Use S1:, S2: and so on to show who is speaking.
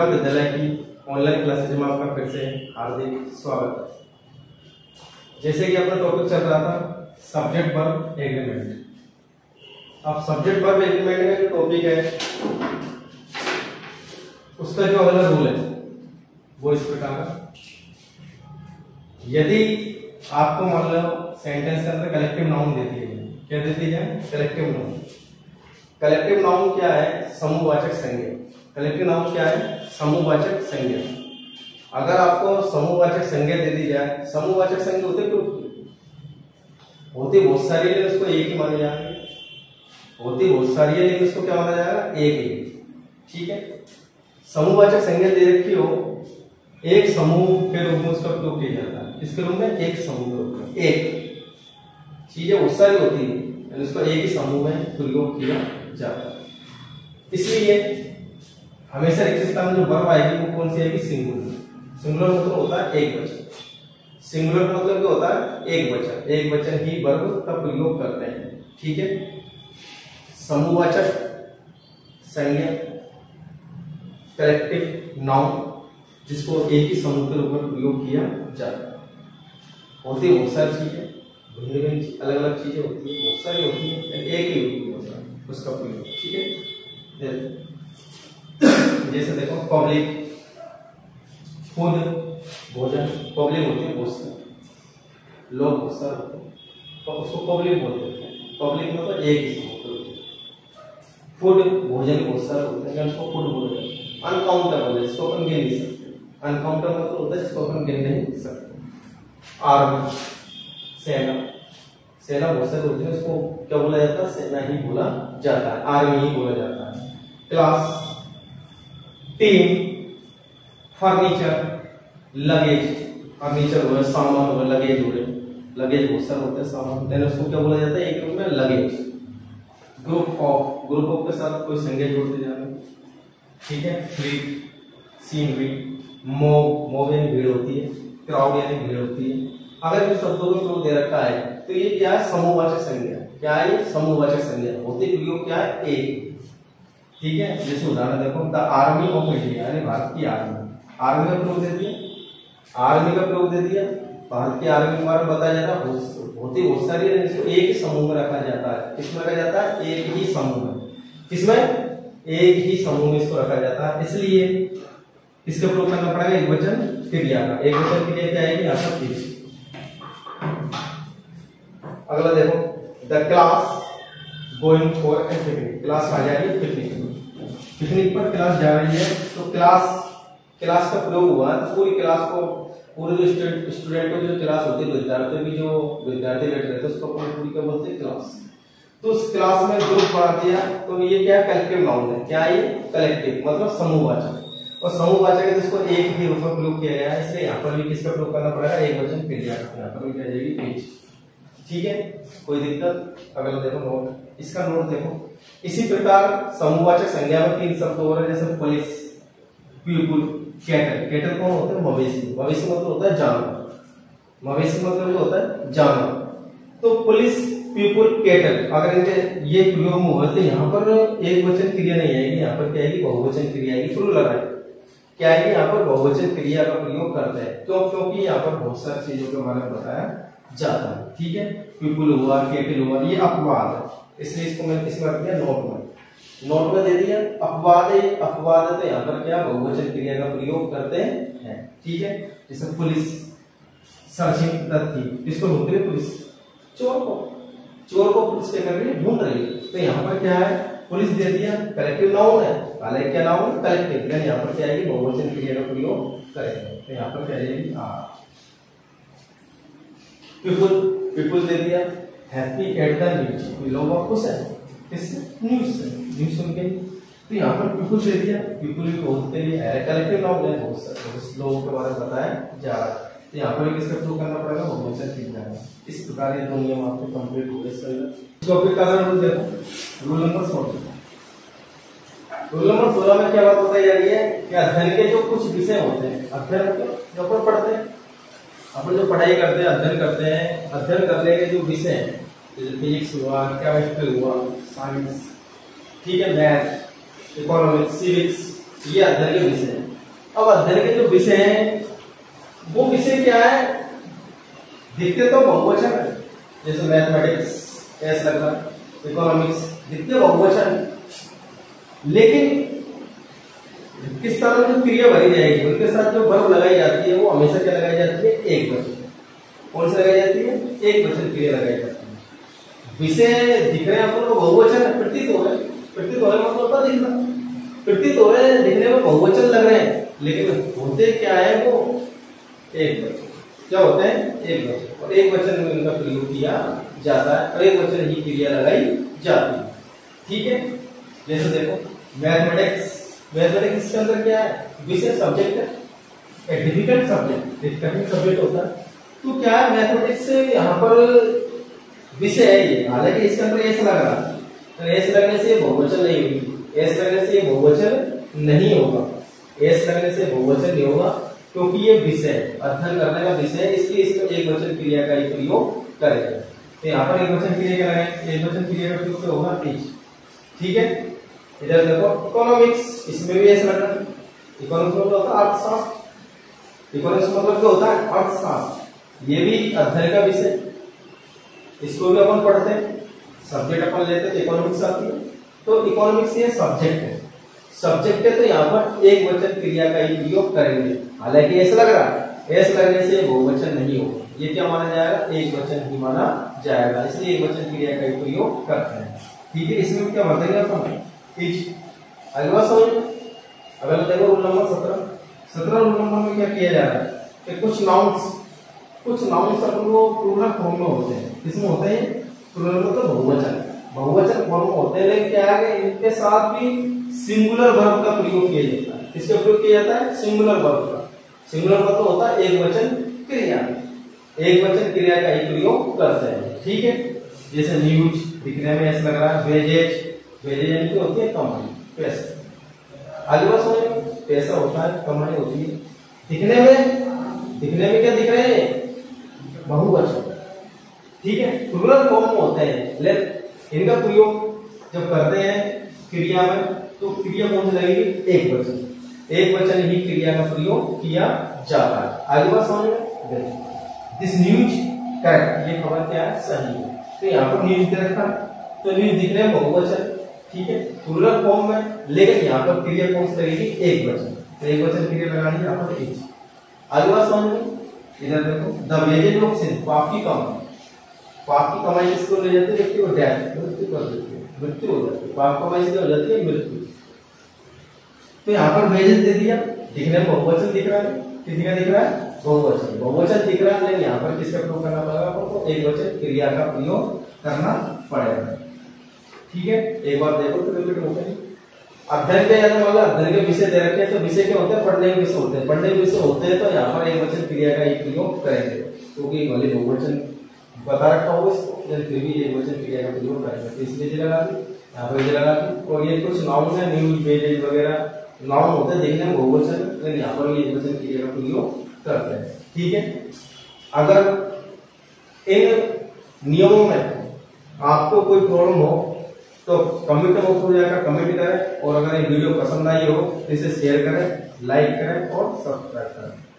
S1: विक्रम विद्यालय की online classes में आपका फिर से हार्दिक स्वागत है। जैसे कि अपना टॉपिक चल रहा था सब्जेक्ट वर्ब एग्रीमेंट। अब सब्जेक्ट वर्ब एग्रीमेंट का जो टॉपिक है उसका जो अगला रूल है वो इस प्रकार है। यदि आपको मान लो सेंटेंस के अंदर कलेक्टिव नाउन देती है, क्या देती है? Collective noun. कलेक्टिव नाउन क्या है? समूहवाचक संज्ञा। कलेक्टिव नाउन क्या है? समूहवाचक संज्ञा। अगर आपको समूहवाचक संज्ञा दे दी जाए, समूहवाचक संज्ञा होते बहुत सारी है, उसको एक ही मानी जाएगी। होती बहुत सारी है लेकिन उसको क्या माना जाएगा? एक ही। ठीक है, समूहवाचक संज्ञा दे रखी हो, एक समूह के रूप में उसका प्रयोग किया जाता है। किसके रूप में? एक समूह के रूप में। एक चीजें बहुत सारी होती है, उसको एक ही समूह में प्रयोग किया जाता है। इसलिए हमेशा रिक्तता में जो वर्ब आएगी वो कौन सी आएगी? सिंगुलर। सिंगुलर मतलब होता है एक वचन। सिंगुलर मतलब क्या होता है? एक वचन। एक वचन ही वर्ब का प्रयोग करते हैं। ठीक है, समूहवाचक संज्ञा कलेक्टिव नाउन जिसको एक ही समूह के रूप में प्रयोग किया जाता है। होती है बहुत सारी चीजें, भिन्न भिन्न अलग अलग चीजें होती है, बहुत सारी होती है, एक ही होता है उसका प्रयोग। ठीक है, जैसे देखो पब्लिक, फूड भोजन। पब्लिक होती है बहुत सारे लोग, बहुत सारे होते हैं तो उसको पब्लिक बोलते हैं। पब्लिक मतलब एक ही समूह के रूप में। फूड भोजन बहुत सारे होते हैं, उसको फूड बोलते हैं। अनकाउंटेबल है, इसको अपन गिन नहीं सकते। अनकाउंटेबल मतलब होता है जिसको अपन गिन नहीं सकते। आर्मी, सेना। सेना बहुत सारे होते हैं, उसको क्या बोला जाता है? सेना ही बोला जाता है, आर्मी ही बोला जाता है। Class, team, furniture, luggage. Furniture हो गया, सामान हो गया, लगेज हो गया। लगेज बहुत सारे होते हैं सामान, लेकिन उसको क्या बोला जाता है? एक रूप में luggage. Group of, group of के साथ कोई संज्ञा जोड़ते जाना। ठीक है, फ्लीट, सीनरी, मॉब, मॉब यानी भीड़ होती है, क्राउड यानी भीड़ होती है। अगर इन शब्दों को प्रयोग दे रखा है तो ये क्या है? समूहवाचक संज्ञा। क्या है? समूहवाचक संज्ञा। होती प्रयोग क्या है? एक। ठीक है, जैसे उदाहरण देखो, द आर्मी ऑफ इंडिया यानी भारत की आर्मी। आर्मी का प्रयोग दे दिया, आर्मी का प्रयोग दे दिया। भारत की आर्मी के बारे में बताया जाता है, होती बहुत सारी है, इसको एक ही समूह में रखा जाता है। किसमें रखा जाता है? एक ही समूह में। किसमें? एक ही समूह में इसको रखा जाता है। इसलिए इसका प्रयोग करना पड़ेगा एक वचन क्रिया का। एक वचन क्रिया क्या आएगी? यहाँ पर पीछे। अगला देखो, the class going for a picnic. Class आ जाएगी पिकनिक। पिकनिक पर क्लास जा रही है तो क्लास का प्रयोग हुआ तो पूरी क्लास को, पूरे जो स्टूडेंटों की जो क्लास होती है, विद्यार्थियों की जो विद्यार्थी बैठ रहे थे उसको पूरी क्या बोलते हैं? क्लास। तो उस क्लास में ग्रुप बढ़ा दिया तो ये क्या? कलेक्टिव नाउन है। क्या ये? कलेक्टिव मतलब समूहवाचक। और समूहवाचक है जिसको एक ही रूप में प्रयोग किया गया है, इसलिए यहाँ पर भी किसका प्रयोग करना पड़ेगा? एक वचन क्रिया का। यहाँ पर भी क्या जाएगी? पेज। ठीक है, कोई दिक्कत? अगला देखो नोट, इसका नोट देखो। इसी प्रकार समूहवाचक संज्ञा में तीन शब्द और है, जैसे पुलिस, पीपुल, कैटल। कैटल कौन होता है? मवेशी। मवेशी मतलब होता है जानवर। मवेशी मतलब होता है जानवर। तो पुलिस, पीपुल, कैटल अगर इनके ये प्रयोग में हुए तो यहाँ पर एक वचन क्रिया नहीं आएगी, यहाँ पर क्या आएगी? बहुवचन क्रिया आएगी। फुल लगाए क्या आएगी? यहाँ पर बहुवचन क्रिया का प्रयोग करते हैं। क्यों? क्योंकि यहाँ पर बहुत सारी चीजों के बारे में बताया जाता है। ठीक है, पीपुल हुआ, कैटल हुआ, ये अपवाद है, इसलिए इसको मैंने इसमें रख दिया नोट में। नोट में दे दिया अपवाद है। अपवाद है तो यहाँ पर क्या? बहुवचन क्रिया का प्रयोग करते हैं। ठीक है, जैसे पुलिस सर्चिंग द थीफ। किसको ढूंढ रही है? पुलिस चोर को। चोर को पुलिस क्या कर रही है? ढूंढ रही है। तो यहाँ पर क्या है? पुलिस दे दिया, कलेक्टिव नाउन है। पहले क्या नाउन? कलेक्टिव। यानी यहाँ पर क्या आएगी? बहुवचन क्रिया का प्रयोग करेंगे तो यहाँ पर क्या आएगी? आर। पीपुल, पीपुल दे दिया, हैप्पी एट द न्यूज। लोग खुश है किससे? न्यूज से, न्यूज सुन के। तो यहाँ पर पीपुल दे दिया, पीपुल भी बोलते हैं, कलेक्टिव नाउन है, बहुत सारे लोगों के बारे में बताया जा रहा है। तो यहाँ पर किसका प्रयोग करना पड़ेगा? बहुवचन क्रिया का। इस प्रकार ये दो नियम आपके कंप्लीट हो गए। टॉपिक का रूल देखो, रूल नंबर 16। रूल नंबर 16 में क्या बात बताई जा रही है कि अध्ययन के जो कुछ विषय होते हैं, अध्ययन जो अपन पढ़ते हैं, अपन जो पढ़ाई करते हैं, अध्ययन करते हैं, अध्ययन करने के जो विषय हैं, जैसे फिजिक्स हुआ, केमिस्ट्री हुआ, साइंस, ठीक है, मैथ, इकोनॉमिक्स, सिविक्स, ये अध्ययन के विषय हैं। अब अध्ययन के जो विषय हैं वो विषय क्या है, दिखते तो बहुवचन है, जैसे मैथमेटिक्स ऐसा लग रहा, इकोनॉमिक्स दिखते बहुवचन, लेकिन किस तरह जो क्रिया भरी जाएगी उनके साथ जो वर्ब लगाई जाती है वो हमेशा क्या लगाई जाती है, एक वचन। कौन सी लगाई जाती है, एक वचन क्रिया लगाई जाती है। विषय दिख रहे हैं अपन को बहुवचन है, प्रतीत हो रहे मतलब होता दिखना, प्रतीत हो रहे हैं, दिखने में बहुवचन लग रहे हैं, लेकिन होते क्या है वो एक वचन। क्या होते हैं, एक वचन, और एक वचन में उनका प्रयोग किया जाता है और एक वचन ही क्रिया लगाई जाती है। ठीक है, जैसे देखो मैथमेटिक्स के अंदर क्या है, विषय सब्जेक्ट है, एक डिफिकल्ट सब्जेक्ट, एक कठिन सब्जेक्ट होता है। तो क्या है, मैथमेटिक्स यहाँ पर विषय है ये, हालांकि इसके अंदर ऐसा लग रहा है, ऐसे लगने से बहुवचन नहीं होगी, ऐसे लगने से बहुवचन नहीं होगा, ऐसे लगने से बहुवचन नहीं होगा, क्योंकि ये विषय अध्ययन करने का विषय है, इसलिए इसको एक वचन क्रिया का ही प्रयोग करेगा। तो यहाँ पर एक वचन क्रिया क्या लगाएंगे, एक वचन क्रिया का प्रयोग होगा टीच। ठीक है, इधर देखो इकोनॉमिक्स, इसमें भी ऐसा लग रहा है, इकोनॉमिक्स मतलब होता है अर्थशास्त्र, इकोनॉमिक्स मतलब क्या होता है, अर्थशास्त्र, ये भी अध्ययन का विषय, इसको भी अपन पढ़ते हैं, सब्जेक्ट अपन लेते हैं इकोनॉमिक्स आती है, तो इकोनॉमिक्स ये सब्जेक्ट है, सब्जेक्ट है, तो यहाँ पर एक वचन क्रिया का ही प्रयोग करेंगे। हालांकि ऐसा लग रहा है, ऐसा लगने से बहुवचन नहीं होगा, ये क्या माना जाएगा, एक वचन ही माना जाएगा, इसलिए एक वचन क्रिया का ही प्रयोग करते हैं। ठीक है, इसमें क्या बताएंगे अपन, अगला समझ। अगला देखो रूल नंबर 17 रूल नंबर में क्या किया जा रहा है कि कुछ नाउन्स अपन को प्लूरल फॉर्म में होते हैं, किसमें होते हैं, प्लूरल मतलब बहुवचन फॉर्म में होते हैं, लेकिन क्या है इनके साथ भी सिंगुलर वर्ब का प्रयोग किया जाता है। किसका प्रयोग किया जाता है, सिंगुलर वर्ब का। सिंगुलर मतलब होता है एक वचन क्रिया, एक वचन क्रिया का ही प्रयोग करते हैं। ठीक है, जैसे न्यूज दिखने में ऐसा लग रहा है, वेजेज यानी होती है कमाई, पैसा, आगे बात समझ, पैसा होता है, कमाई होती है, दिखने में क्या दिख रहे हैं, बहुवचन। ठीक है, प्लूरल फॉर्म में होते हैं, लेकिन इनका प्रयोग जब करते हैं क्रिया में तो क्रिया कौन सी लगेगी, एक वचन ही क्रिया का प्रयोग किया जाता है। आगे बात समझ में, दिस न्यूज करेक्ट, ये खबर क्या है, सही है। तो यहाँ पर न्यूज दे रखा है, तो न्यूज दिखने में बहुवचन, ठीक है, प्लूरल फॉर्म में, लेकिन यहाँ पर क्रिया कौन सी लगेगी, एक वचन, तो एक वचन क्रिया लगानी यहाँ पर एक। आगे बात समझ में, इधर देखो, द वेजेज ऑफ सिन, पाप की कमाई किसको ले जाती है, व्यक्ति को डेथ, मृत्यु कर देती है, मृत्यु हो जाती है, पाप कमाई से हो जाती है मृत्यु। तो यहाँ पर वेजेज दे दिया, दिखने में बहुवचन दिख रहा है, किसका दिख रहा है, बहुवचन दिख रहा है, लेकिन यहाँ पर किसका प्रयोग करना पड़ेगा, आपको एक वचन क्रिया का प्रयोग करना पड़ेगा। ठीक है, एक बार देखो तो रिपीट होते हैं। अध्ययन के मतलब अध्ययन के विषय दे रखे हैं, तो विषय क्या होते हैं, पढ़ने के विषय होते हैं, पढ़ने के विषय होते हैं, तो यहाँ पर एक वचन क्रिया का ही प्रयोग करेंगे, क्योंकि भले बहुवचन बता रखा हो इसको, लेकिन फिर भी एक वचन क्रिया का प्रयोग करेंगे, तो इसलिए लगा दी, यहाँ पर लगा दी। और ये कुछ नाउन है, न्यूज, वेजेज वगैरह नाउन होते हैं, देखने में बहुवचन, लेकिन यहाँ पर भी एक वचन क्रिया का प्रयोग करते हैं। ठीक है, अगर इन नियमों में आपको कोई प्रॉब्लम हो तो कमेंट बॉक्स में जाकर कमेंट करें, और अगर ये वीडियो पसंद आई हो तो इसे शेयर करें, लाइक करें और सब्सक्राइब करें।